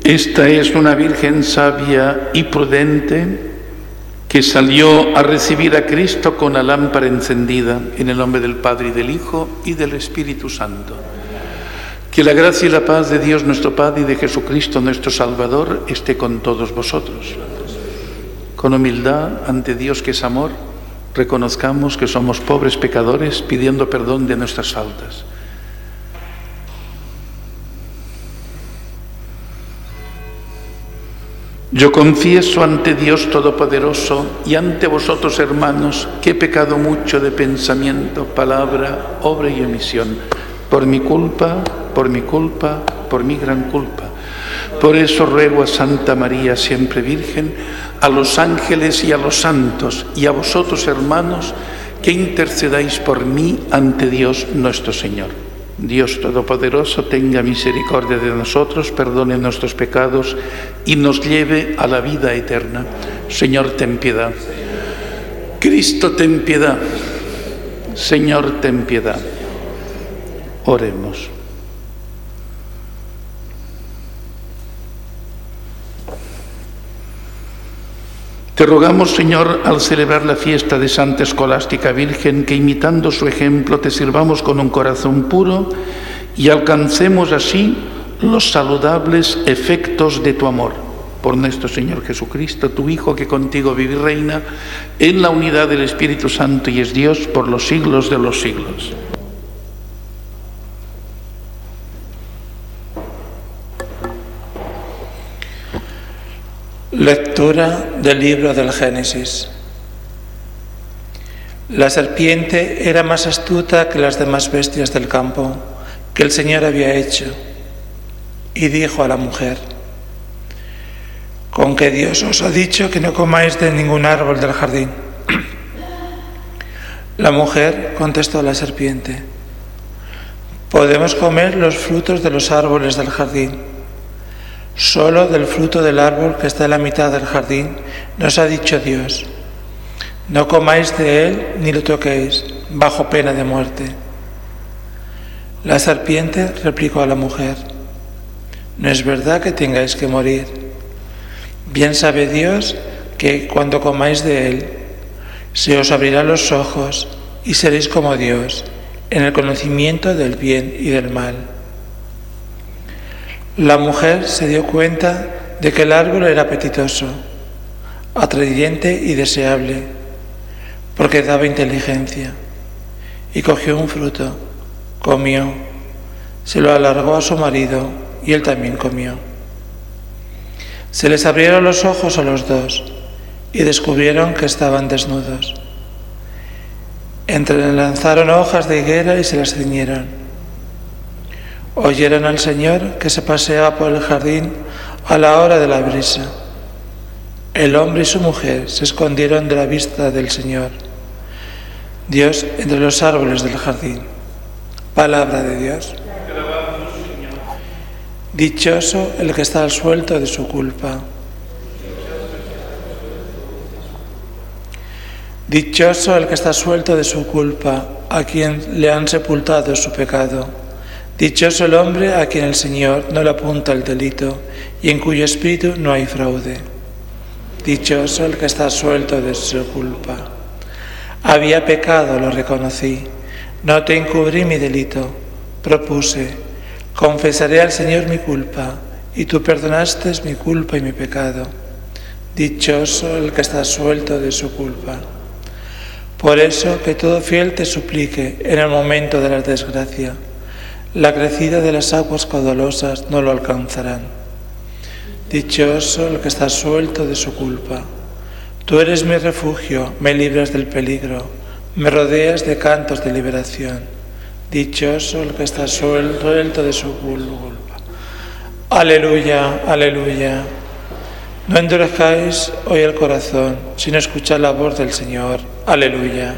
Esta es una virgen sabia y prudente que salió a recibir a Cristo con la lámpara encendida, en el nombre del Padre y del Hijo y del Espíritu Santo. Que la gracia y la paz de Dios nuestro Padre y de Jesucristo nuestro Salvador esté con todos vosotros. Con humildad ante Dios, que es amor, reconozcamos que somos pobres pecadores, pidiendo perdón de nuestras faltas. Yo confieso ante Dios Todopoderoso y ante vosotros, hermanos, que he pecado mucho de pensamiento, palabra, obra y omisión, por mi culpa, por mi gran culpa. Por eso ruego a Santa María, siempre Virgen, a los ángeles y a los santos, y a vosotros, hermanos, que intercedáis por mí ante Dios nuestro Señor. Dios Todopoderoso tenga misericordia de nosotros, perdone nuestros pecados y nos lleve a la vida eterna. Señor, ten piedad. Cristo, ten piedad. Señor, ten piedad. Oremos. Te rogamos, Señor, al celebrar la fiesta de Santa Escolástica Virgen, que imitando su ejemplo te sirvamos con un corazón puro y alcancemos así los saludables efectos de tu amor. Por nuestro Señor Jesucristo, tu Hijo, que contigo vive y reina en la unidad del Espíritu Santo y es Dios por los siglos de los siglos. Lectura del libro del Génesis. La serpiente era más astuta que las demás bestias del campo que el Señor había hecho, y dijo a la mujer: ¿con qué Dios os ha dicho que no comáis de ningún árbol del jardín? La mujer contestó a la serpiente: podemos comer los frutos de los árboles del jardín. Solo del fruto del árbol que está en la mitad del jardín nos ha dicho Dios: no comáis de él ni lo toquéis, bajo pena de muerte. La serpiente replicó a la mujer: no es verdad que tengáis que morir. Bien sabe Dios que cuando comáis de él, se os abrirán los ojos y seréis como Dios, en el conocimiento del bien y del mal. La mujer se dio cuenta de que el árbol era apetitoso, atrayente y deseable, porque daba inteligencia, y cogió un fruto, comió, se lo alargó a su marido y él también comió. Se les abrieron los ojos a los dos y descubrieron que estaban desnudos. Entrelazaron hojas de higuera y se las ciñeron. Oyeron al Señor que se paseaba por el jardín a la hora de la brisa. El hombre y su mujer se escondieron de la vista del Señor, Dios, entre los árboles del jardín. Palabra de Dios. Dichoso el que está al suelto de su culpa. Dichoso el que está suelto de su culpa, a quien le han sepultado su pecado. Dichoso el hombre a quien el Señor no le apunta el delito y en cuyo espíritu no hay fraude. Dichoso el que está suelto de su culpa. Había pecado, lo reconocí, no te encubrí mi delito, propuse, confesaré al Señor mi culpa, y tú perdonaste mi culpa y mi pecado. Dichoso el que está suelto de su culpa. Por eso que todo fiel te suplique en el momento de la desgracia. La crecida de las aguas caudalosas no lo alcanzarán. Dichoso el que está suelto de su culpa. Tú eres mi refugio, me libras del peligro, me rodeas de cantos de liberación. Dichoso el que está suelto de su culpa. Aleluya, aleluya. No endurezcáis hoy el corazón, sino escuchad la voz del Señor. Aleluya.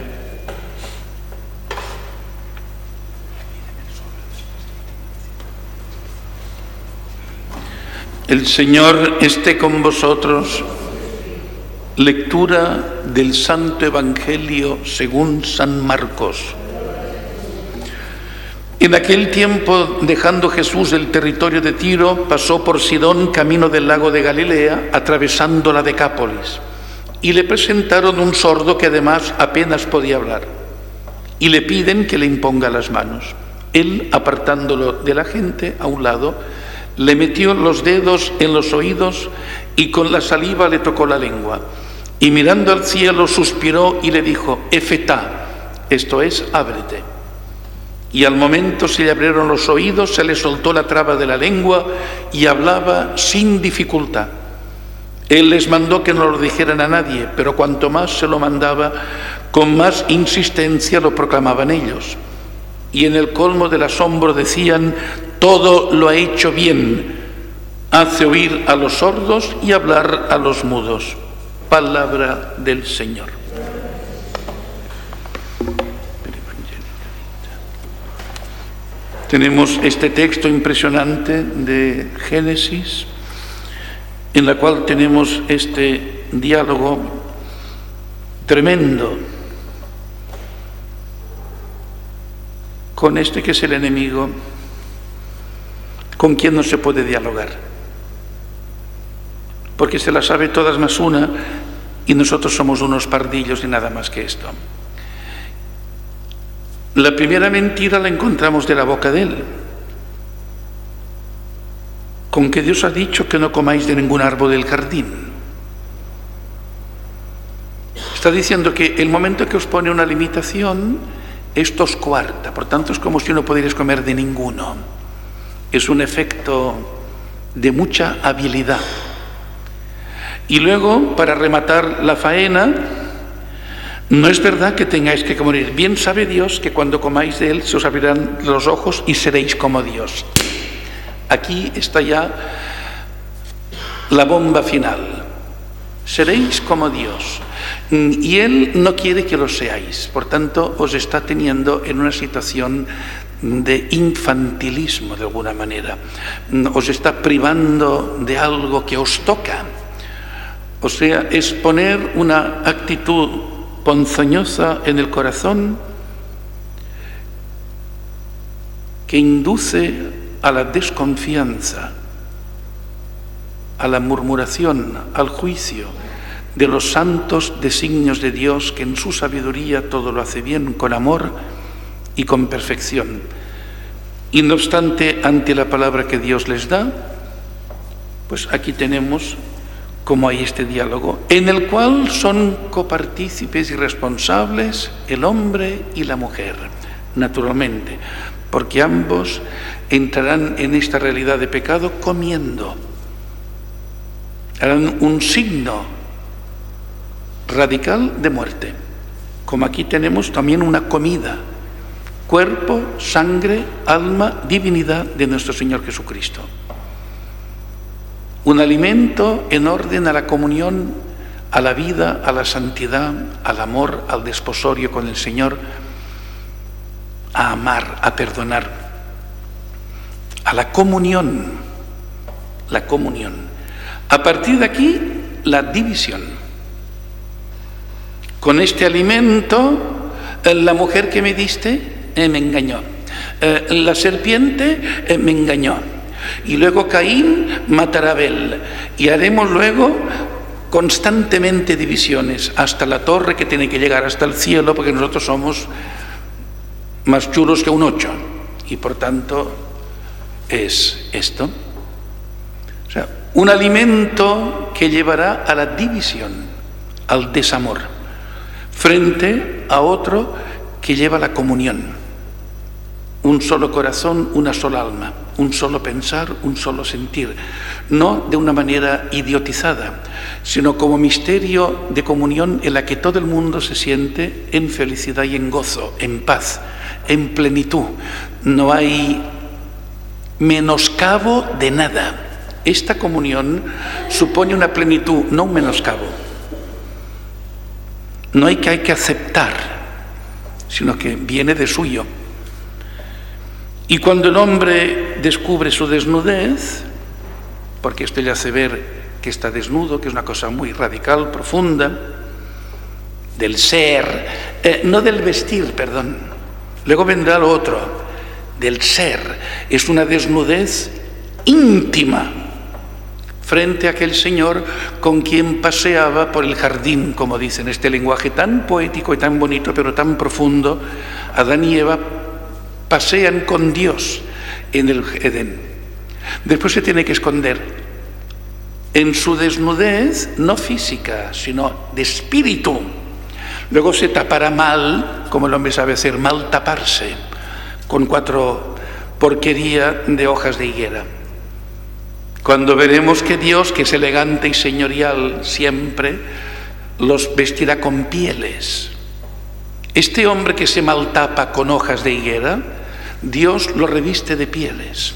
El Señor esté con vosotros. Lectura del Santo Evangelio según San Marcos. En aquel tiempo, dejando Jesús el territorio de Tiro, pasó por Sidón camino del lago de Galilea, atravesando la Decápolis. Y le presentaron un sordo que además apenas podía hablar. Y le piden que le imponga las manos. Él, apartándolo de la gente a un lado, le metió los dedos en los oídos y con la saliva le tocó la lengua. Y mirando al cielo suspiró y le dijo: Efetá, esto es, ábrete. Y al momento se le abrieron los oídos, se le soltó la traba de la lengua y hablaba sin dificultad. Él les mandó que no lo dijeran a nadie, pero cuanto más se lo mandaba, con más insistencia lo proclamaban ellos. Y en el colmo del asombro decían: todo lo ha hecho bien, hace oír a los sordos y hablar a los mudos. Palabra del Señor. Tenemos este texto impresionante de Génesis, en la cual tenemos este diálogo tremendo con este que es el enemigo, con quien no se puede dialogar, porque se la sabe todas más una y nosotros somos unos pardillos y nada más que esto. La primera mentira la encontramos de la boca de él, con que Dios ha dicho que no comáis de ningún árbol del jardín. Está diciendo que el momento que os pone una limitación, esto os coarta, por tanto es como si no pudierais comer de ninguno. Es un efecto de mucha habilidad. Y luego, para rematar la faena, no es verdad que tengáis que morir. Bien sabe Dios que cuando comáis de él se os abrirán los ojos y seréis como Dios. Aquí está ya la bomba final. Seréis como Dios. Y él no quiere que lo seáis. Por tanto, os está teniendo en una situación de infantilismo de alguna manera. Os está privando de algo que os toca. O sea, es poner una actitud ponzoñosa en el corazón que induce a la desconfianza, a la murmuración, al juicio de los santos designios de Dios, que en su sabiduría todo lo hace bien, con amor y con perfección. Y no obstante, ante la palabra que Dios les da, pues aquí tenemos como hay este diálogo, en el cual son copartícipes y responsables el hombre y la mujer, naturalmente, porque ambos entrarán en esta realidad de pecado comiendo. Harán un signo radical de muerte, como aquí tenemos también una comida, cuerpo, sangre, alma, divinidad de nuestro Señor Jesucristo. Un alimento en orden a la comunión, a la vida, a la santidad, al amor, al desposorio con el Señor, a amar, a perdonar, a la comunión, la comunión. A partir de aquí, la división. Con este alimento, la mujer que me diste me engañó, la serpiente me engañó. Y luego Caín matará a Abel. Y haremos luego constantemente divisiones hasta la torre que tiene que llegar hasta el cielo, porque nosotros somos más chulos que un 8. Y por tanto es esto. O sea, un alimento que llevará a la división, al desamor, frente a otro que lleva la comunión. Un solo corazón, una sola alma, un solo pensar, un solo sentir, no de una manera idiotizada, sino como misterio de comunión en la que todo el mundo se siente en felicidad y en gozo, en paz, en plenitud. No hay menoscabo de nada. Esta comunión supone una plenitud, no un menoscabo. No hay que aceptar, sino que viene de suyo. Y cuando el hombre descubre su desnudez, porque esto le hace ver que está desnudo, que es una cosa muy radical, profunda, del ser, no del vestir, perdón. Luego vendrá lo otro, del ser, es una desnudez íntima frente a aquel Señor con quien paseaba por el jardín, como dicen, este lenguaje tan poético y tan bonito, pero tan profundo. Adán y Eva pasean con Dios en el Edén. Después se tiene que esconder en su desnudez, no física, sino de espíritu. Luego se tapará mal, como el hombre sabe hacer, mal taparse, con 4 porquerías de hojas de higuera. Cuando veremos que Dios, que es elegante y señorial siempre, los vestirá con pieles. Este hombre que se maltapa con hojas de higuera, Dios lo reviste de pieles.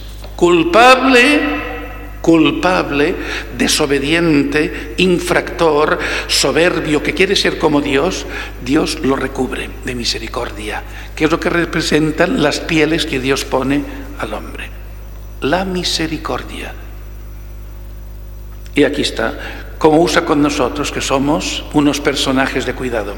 Culpable, desobediente, infractor, soberbio, que quiere ser como Dios, Dios lo recubre de misericordia, que es lo que representan las pieles que Dios pone al hombre. La misericordia. Y aquí está, como usa con nosotros, que somos unos personajes de cuidado.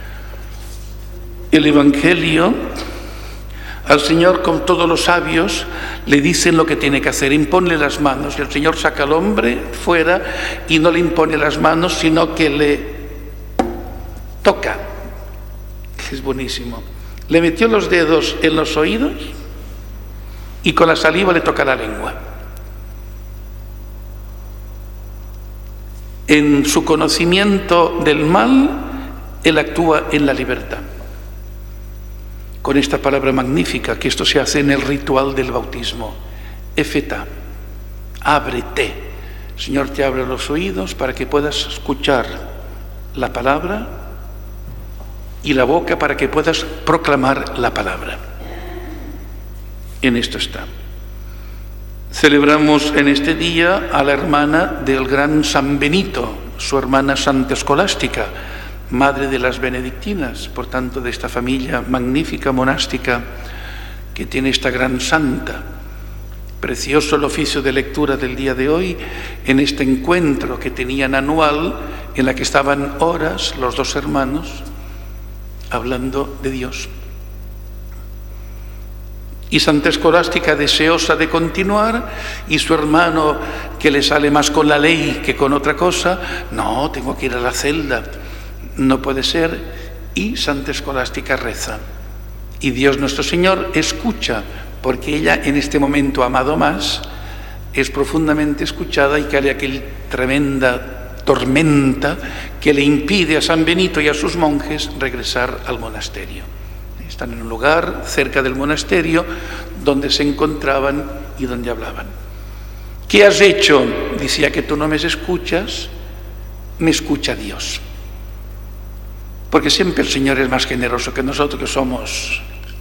El Evangelio, al Señor, con todos los sabios, le dicen lo que tiene que hacer: imponle las manos. Y el Señor saca al hombre fuera y no le impone las manos, sino que le toca. Es buenísimo. Le metió los dedos en los oídos y con la saliva le toca la lengua. En su conocimiento del mal, Él actúa en la libertad. Con esta palabra magnífica, que esto se hace en el ritual del bautismo: Efetá, ábrete. El Señor te abre los oídos para que puedas escuchar la palabra, y la boca para que puedas proclamar la palabra. En esto está. Celebramos en este día a la hermana del gran San Benito, su hermana Santa Escolástica, madre de las benedictinas, por tanto de esta familia magnífica monástica que tiene esta gran santa. Precioso el oficio de lectura del día de hoy, en este encuentro que tenían anual, en la que estaban horas los 2 hermanos hablando de Dios. Y Santa Escolástica, deseosa de continuar, y su hermano, que le sale más con la ley que con otra cosa: no, tengo que ir a la celda, no puede ser. Y Santa Escolástica reza, y Dios nuestro Señor escucha, porque ella en este momento ha amado más, es profundamente escuchada, y cae aquella tremenda tormenta que le impide a San Benito y a sus monjes regresar al monasterio. Están en un lugar cerca del monasterio donde se encontraban y donde hablaban. ¿Qué has hecho? Decía: que tú no me escuchas, me escucha Dios. Porque siempre el Señor es más generoso que nosotros, que somos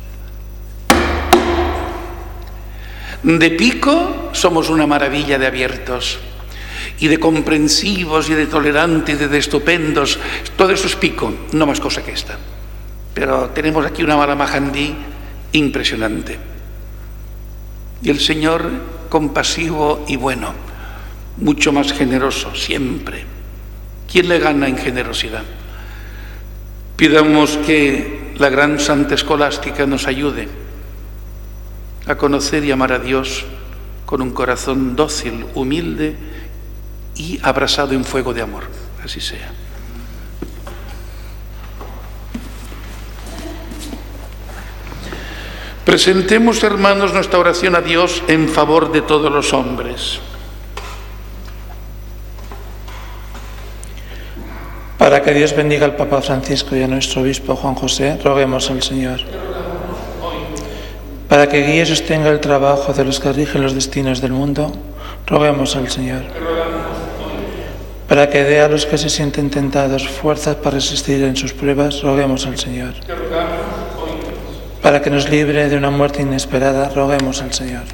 de pico, somos una maravilla de abiertos y de comprensivos y de tolerantes y de estupendos. Todo eso es pico, no más cosa que esta. Pero tenemos aquí una mahamandí impresionante. Y el Señor, compasivo y bueno, mucho más generoso siempre. ¿Quién le gana en generosidad? Pidamos que la gran Santa Escolástica nos ayude a conocer y amar a Dios con un corazón dócil, humilde y abrasado en fuego de amor. Así sea. Presentemos, hermanos, nuestra oración a Dios en favor de todos los hombres. Para que Dios bendiga al Papa Francisco y a nuestro obispo Juan José, roguemos al Señor. Para que guíe y sostenga el trabajo de los que rigen los destinos del mundo, roguemos al Señor. Para que dé a los que se sienten tentados fuerzas para resistir en sus pruebas, roguemos al Señor. Para que nos libre de una muerte inesperada, roguemos al Señor.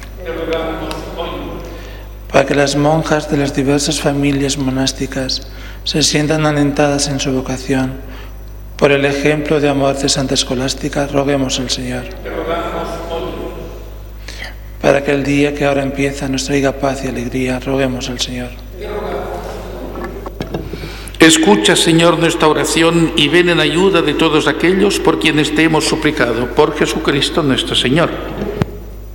Para que las monjas de las diversas familias monásticas se sientan alentadas en su vocación, por el ejemplo de amor de Santa Escolástica, roguemos al Señor. Para que el día que ahora empieza nos traiga paz y alegría, roguemos al Señor. Escucha, Señor, nuestra oración y ven en ayuda de todos aquellos por quienes te hemos suplicado, por Jesucristo nuestro Señor.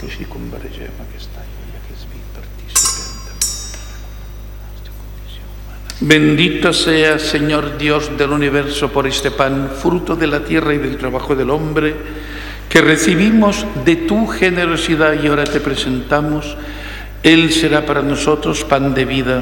così convergeva che stai via che vi participante. Bendito sea, Señor Dios del universo, por este pan, fruto de la tierra y del trabajo del hombre, que recibimos de tu generosidad y ahora te presentamos. Él será para nosotros pan de vida.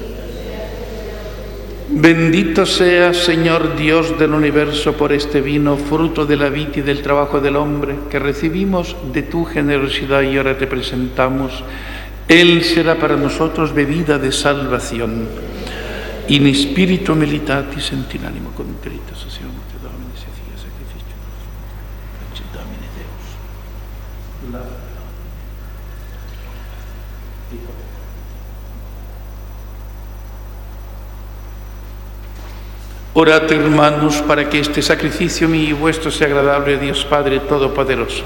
Bendito sea, Señor Dios del universo, por este vino, fruto de la vid y del trabajo del hombre, que recibimos de tu generosidad y ahora te presentamos. Él será para nosotros bebida de salvación. In spiritu militatis et in animo contrita, saciamo te Domine, se fia sacrificio nostro, et Domine Deus. La Orad, hermanos, para que este sacrificio mío y vuestro sea agradable a Dios Padre Todopoderoso.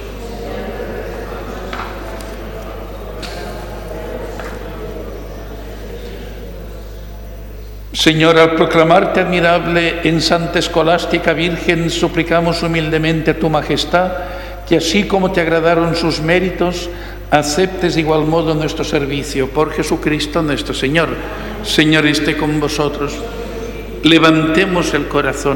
Señor, al proclamarte admirable en Santa Escolástica Virgen, suplicamos humildemente a tu Majestad que así como te agradaron sus méritos, aceptes de igual modo nuestro servicio. Por Jesucristo nuestro Señor. Señor, esté con vosotros. Levantemos el corazón.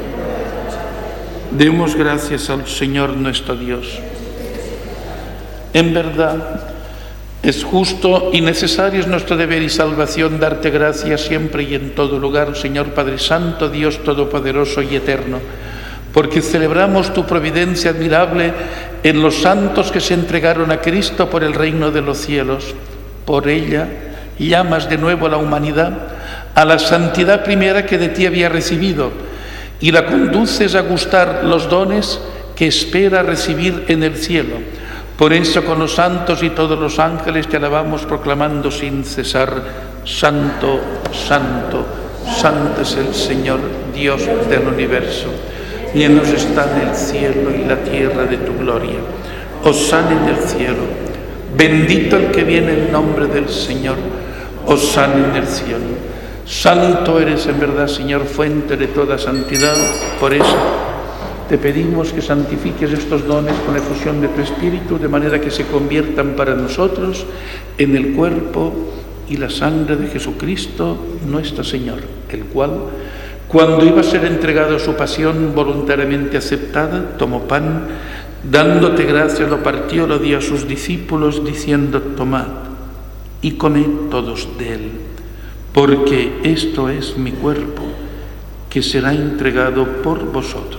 Demos gracias al Señor nuestro Dios. En verdad, es justo y necesario, es nuestro deber y salvación darte gracias siempre y en todo lugar, Señor Padre Santo, Dios Todopoderoso y Eterno, porque celebramos tu providencia admirable en los santos que se entregaron a Cristo por el reino de los cielos. Por ella llamas de nuevo a la humanidad a la santidad primera que de ti había recibido y la conduces a gustar los dones que espera recibir en el cielo. Por eso con los santos y todos los ángeles te alabamos proclamando sin cesar: Santo, Santo, Santo es el Señor, Dios del universo. Llenos están el cielo y la tierra de tu gloria. Hosana en el cielo. Bendito el que viene en nombre del Señor. Hosana en el cielo. Santo eres en verdad, Señor, fuente de toda santidad. Por eso te pedimos que santifiques estos dones con la efusión de tu Espíritu, de manera que se conviertan para nosotros en el cuerpo y la sangre de Jesucristo, nuestro Señor, el cual, cuando iba a ser entregado a su pasión voluntariamente aceptada, tomó pan, dándote gracias, lo partió, lo dio a sus discípulos, diciendo: tomad y comed todos de él, porque esto es mi cuerpo, que será entregado por vosotros.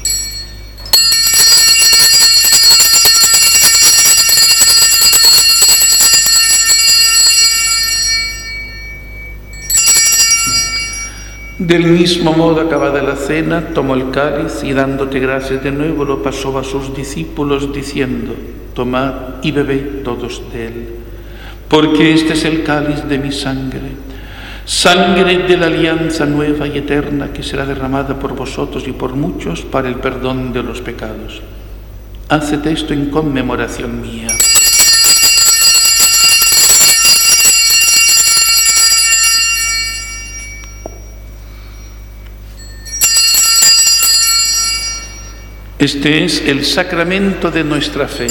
Del mismo modo, acabada la cena, tomó el cáliz y dándote gracias de nuevo lo pasó a sus discípulos diciendo: tomad y bebed todos de él, porque este es el cáliz de mi sangre, sangre de la alianza nueva y eterna que será derramada por vosotros y por muchos para el perdón de los pecados. Haced esto en conmemoración mía. Este es el sacramento de nuestra fe.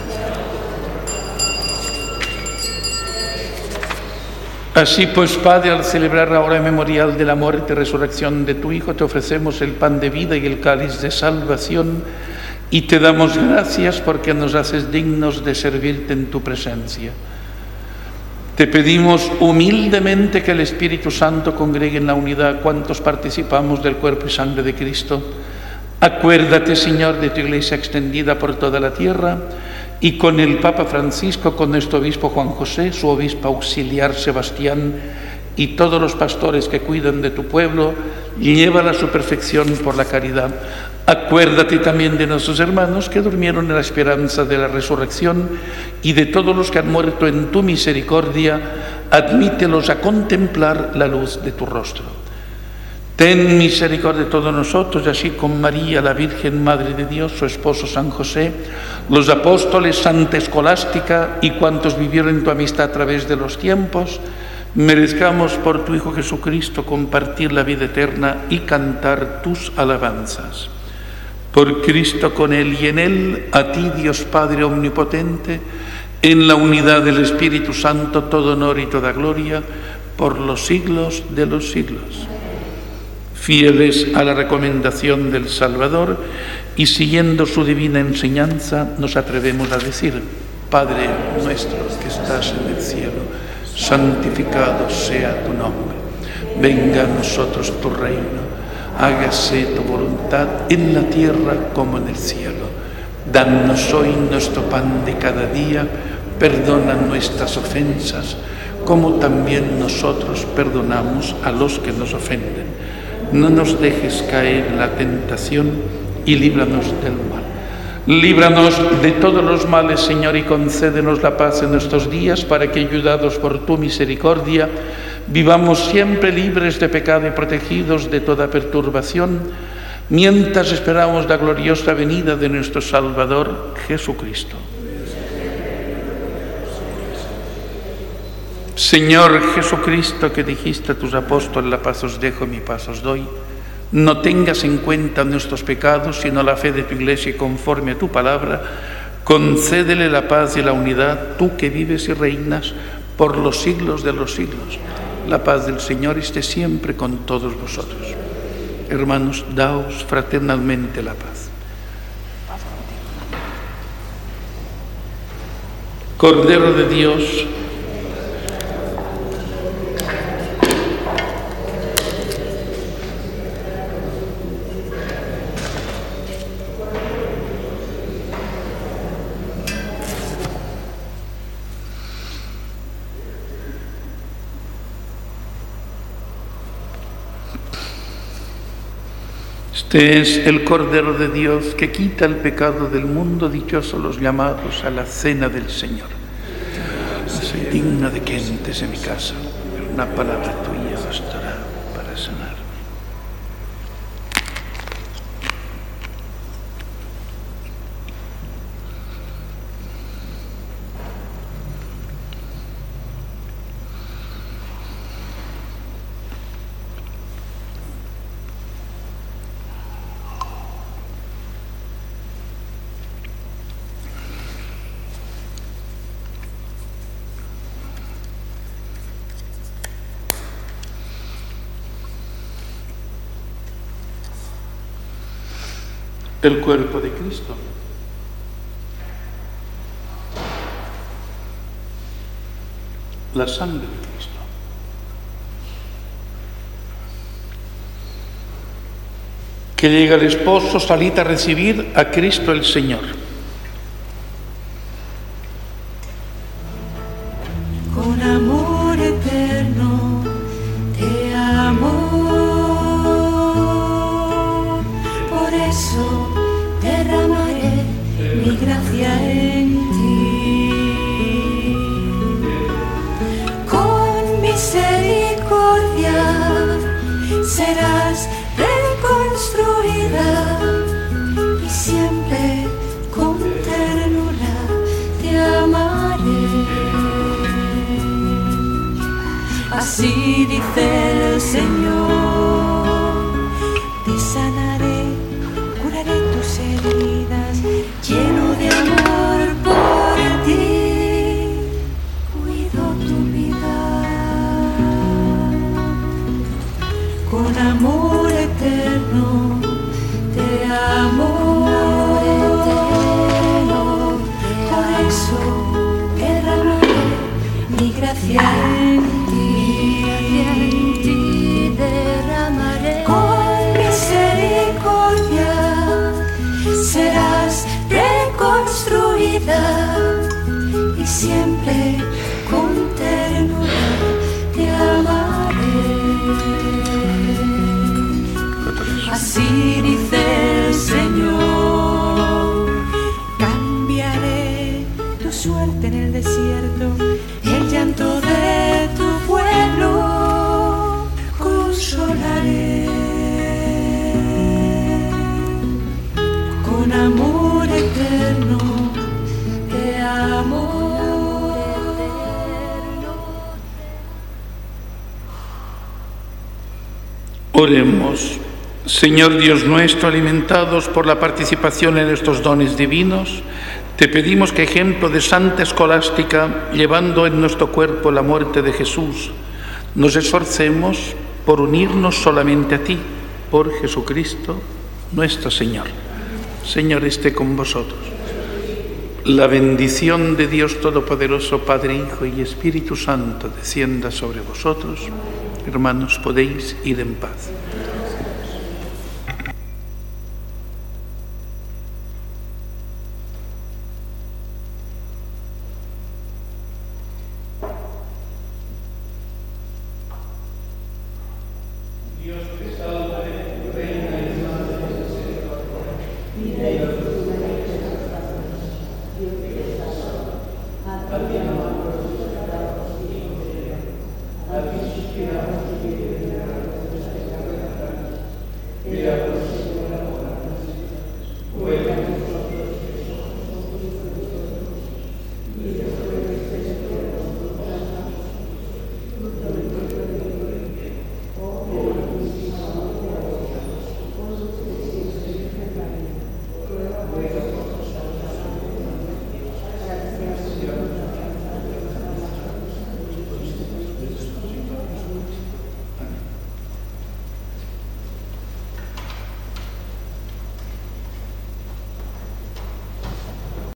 Así pues, Padre, al celebrar ahora el memorial de la muerte y resurrección de tu Hijo, te ofrecemos el pan de vida y el cáliz de salvación y te damos gracias porque nos haces dignos de servirte en tu presencia. Te pedimos humildemente que el Espíritu Santo congregue en la unidad a cuantos participamos del cuerpo y sangre de Cristo. Acuérdate, Señor, de tu Iglesia extendida por toda la tierra y con el Papa Francisco, con nuestro obispo Juan José, su obispo auxiliar Sebastián y todos los pastores que cuidan de tu pueblo, llévala a su perfección por la caridad. Acuérdate también de nuestros hermanos que durmieron en la esperanza de la resurrección y de todos los que han muerto en tu misericordia, admítelos a contemplar la luz de tu rostro. Ten misericordia de todos nosotros, y así con María, la Virgen Madre de Dios, su esposo San José, los apóstoles, Santa Escolástica y cuantos vivieron en tu amistad a través de los tiempos, merezcamos por tu Hijo Jesucristo compartir la vida eterna y cantar tus alabanzas. Por Cristo, con Él y en Él, a ti, Dios Padre Omnipotente, en la unidad del Espíritu Santo, todo honor y toda gloria, por los siglos de los siglos. Fieles a la recomendación del Salvador y siguiendo su divina enseñanza, nos atrevemos a decir: Padre nuestro que estás en el cielo, santificado sea tu nombre. Venga a nosotros tu reino. Hágase tu voluntad en la tierra como en el cielo. Danos hoy nuestro pan de cada día. Perdona nuestras ofensas, como también nosotros perdonamos a los que nos ofenden. No nos dejes caer en la tentación y líbranos del mal. Líbranos de todos los males, Señor, y concédenos la paz en nuestros días, para que, ayudados por tu misericordia, vivamos siempre libres de pecado y protegidos de toda perturbación, mientras esperamos la gloriosa venida de nuestro Salvador Jesucristo. Señor Jesucristo, que dijiste a tus apóstoles: la paz os dejo, mi paz os doy, no tengas en cuenta nuestros pecados, sino la fe de tu Iglesia, y conforme a tu palabra, concédele la paz y la unidad, tú que vives y reinas por los siglos de los siglos. La paz del Señor esté siempre con todos vosotros. Hermanos, daos fraternalmente la paz. Cordero de Dios, este es el Cordero de Dios que quita el pecado del mundo. Dichosos los llamados a la cena del Señor. Soy digna de que entres en mi casa, pero una palabra tuya bastará para sanarme. El cuerpo de Cristo. La sangre de Cristo. Que llega el esposo, salid a recibir a Cristo el Señor. Con amor eterno te amo. Por eso derramaré mi gracia en ti. Con misericordia serás reconstruida y siempre con ternura te amaré. Así dice el Señor: te sanaré, curaré tus heridas, lleno de amor por ti, cuido tu vida. Con amor eterno te amo. Por eso derramaré mi gracia en ti, derramaré. Con misericordia serás reconstruida y siempre con ternura te amaré. Así dice el Señor: cambiaré tu suerte en el desierto, el llanto de tu pueblo consolaré. Con amor eterno te amo. Oremos. Señor Dios nuestro, alimentados por la participación en estos dones divinos, te pedimos que, ejemplo de Santa Escolástica, llevando en nuestro cuerpo la muerte de Jesús, nos esforcemos por unirnos solamente a ti, por Jesucristo nuestro Señor. Señor, esté con vosotros. La bendición de Dios Todopoderoso, Padre, Hijo y Espíritu Santo, descienda sobre vosotros. Hermanos, podéis ir en paz. Abbiamo pronunciato il Dio, abbiamo ispirato il Dio.